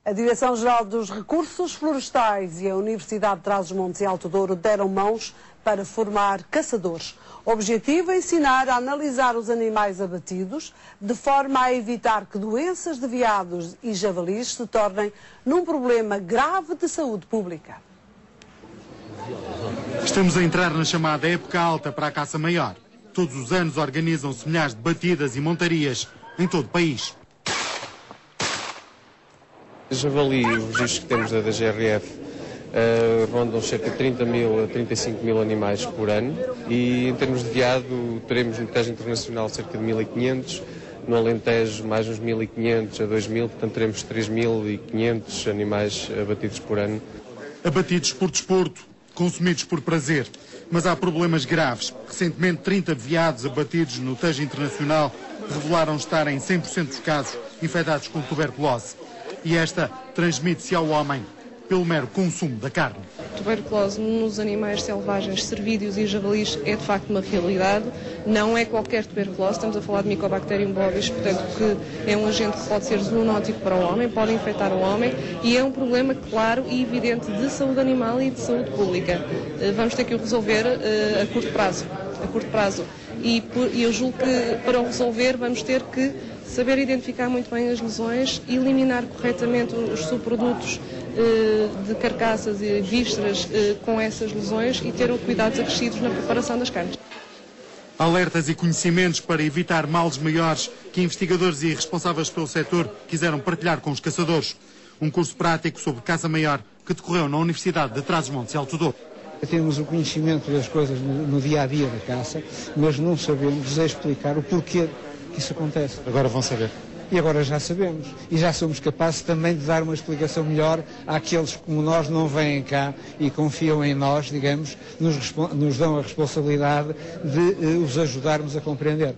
A Direção-Geral dos Recursos Florestais e a Universidade de Trás-os-Montes e Alto Douro deram mãos para formar caçadores. O objetivo é ensinar a analisar os animais abatidos, de forma a evitar que doenças de veados e javalis se tornem num problema grave de saúde pública. Estamos a entrar na chamada época alta para a caça maior. Todos os anos organizam-se milhares de batidas e montarias em todo o país. Javali, os registros que temos da DGRF rondam cerca de 30 mil a 35 mil animais por ano e em termos de veado teremos no Tejo Internacional cerca de 1.500, no Alentejo mais uns 1.500 a 2.000, portanto teremos 3.500 animais abatidos por ano. Abatidos por desporto, consumidos por prazer, mas há problemas graves. Recentemente 30 veados abatidos no Tejo Internacional revelaram estar em 100% dos casos infectados com tuberculose. E esta transmite-se ao homem pelo mero consumo da carne. Tuberculose nos animais selvagens, cervídeos e javalis é de facto uma realidade. Não é qualquer tuberculose, estamos a falar de Mycobacterium bovis, portanto que é um agente que pode ser zoonótico para o homem, pode infectar o homem e é um problema claro e evidente de saúde animal e de saúde pública. Vamos ter que o resolver a curto prazo. E eu julgo que para o resolver vamos ter que saber identificar muito bem as lesões, eliminar corretamente os subprodutos de carcaças e vísceras com essas lesões e ter cuidados acrescidos na preparação das carnes. Alertas e conhecimentos para evitar males maiores que investigadores e responsáveis pelo setor quiseram partilhar com os caçadores. Um curso prático sobre caça maior que decorreu na Universidade de Trás-os-Montes e Alto Douro. Temos o conhecimento das coisas no dia-a-dia da caça, mas não sabemos explicar o porquê que isso acontece. Agora vão saber. E agora já sabemos. E já somos capazes também de dar uma explicação melhor àqueles que, como nós, não vêm cá e confiam em nós, digamos, nos dão a responsabilidade de os ajudarmos a compreender.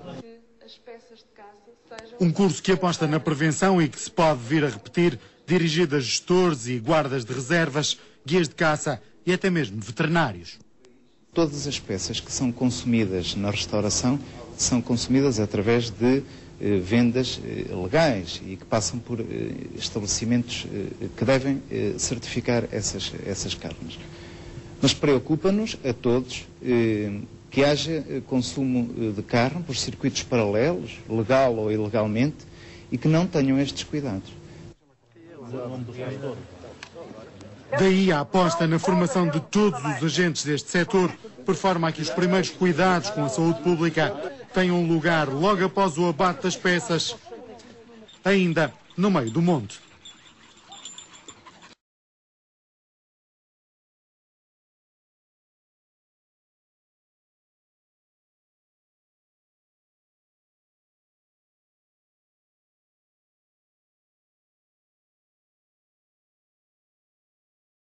Um curso que aposta na prevenção e que se pode vir a repetir, dirigido a gestores e guardas de reservas, guias de caça e até mesmo veterinários. Todas as peças que são consumidas na restauração são consumidas através de vendas legais e que passam por estabelecimentos que devem certificar essas carnes. Mas preocupa-nos a todos que haja consumo de carne por circuitos paralelos, legal ou ilegalmente, e que não tenham estes cuidados. Daí a aposta na formação de todos os agentes deste setor, por forma a que os primeiros cuidados com a saúde pública tenham lugar logo após o abate das peças, ainda no meio do monte.